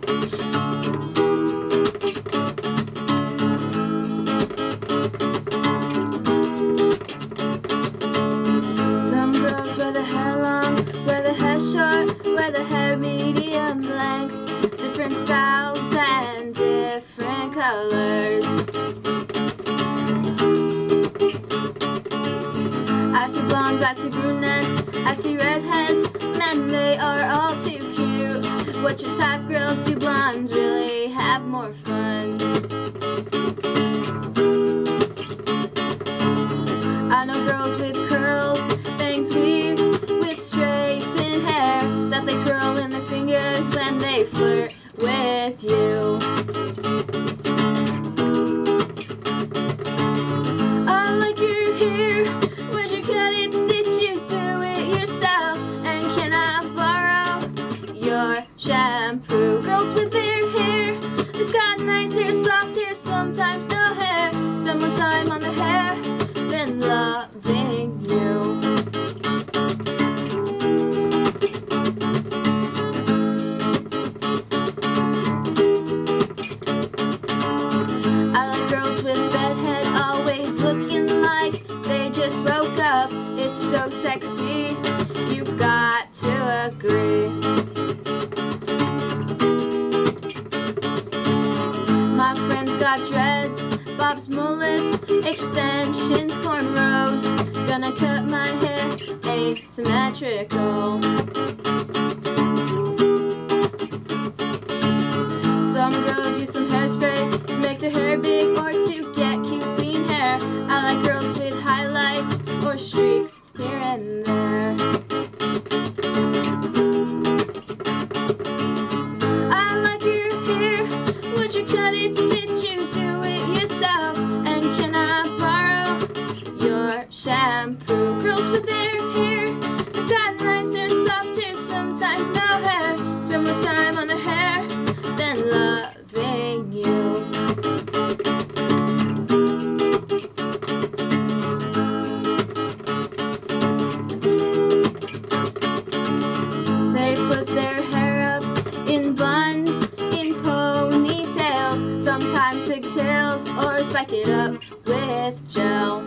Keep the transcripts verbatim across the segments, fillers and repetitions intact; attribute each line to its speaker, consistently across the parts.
Speaker 1: Some girls wear the hair long, wear the hair short, wear the hair medium length, different styles and different colors. I see blondes, I see brunettes, I see redheads, men, they are all too cute. What's your type, girl? Do blondes really have more fun? I know girls with curls, bangs, weaves, with straightened hair that they twirl in their fingers when they flirt with you. I like your hair, where'd you cut it? Did you do it yourself? And can I borrow your shampoo? Girls with their hair, they've got nice hair, soft hair, sometimes no hair. Spend more time on their hair than loving you. I like girls with bedhead, always looking like they just woke up. It's so sexy, you've got to agree. My friend's got dreads, bobs, mullets, extensions, cornrows. Gonna cut my hair asymmetrical. Some girls use some hairspray to make their hair big or to get cute clean hair. I like girls with highlights or streaks here and there. I like your hair, would you cut it? Did you do it yourself? And can I borrow your shampoo? Girls with their hair, they've got nice hair, soft hair, sometimes no hair. Spend more time on their hair than loving you. They put their hair up in buns, in ponytails, sometimes pigtails, or spike it up with gel.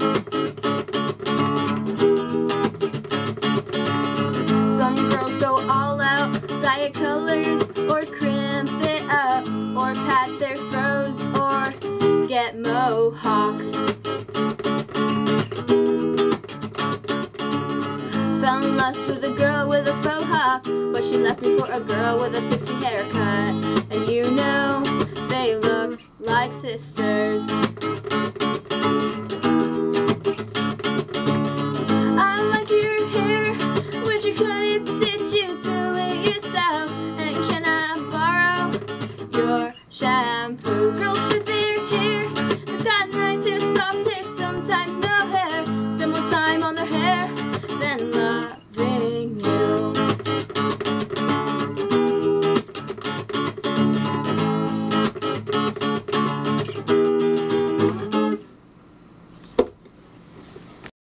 Speaker 1: Some girls go all out, dye it colors, or crimp it up, or pat their froze, or get mohawks. Fell in lust with a girl with a faux hawk, but she left me for a girl with a pixie haircut. And you know, they look like sisters. I like your hair, where'd you cut it? Did you do it yourself? And can I borrow your shampoo? Girls